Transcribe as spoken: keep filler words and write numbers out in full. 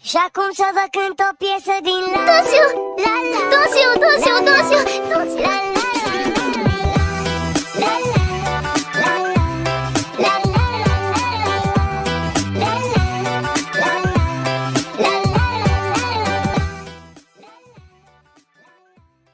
Și acum să vă cânt o piesă din la. Doうしよう La la. どうしようどうしようどうしよう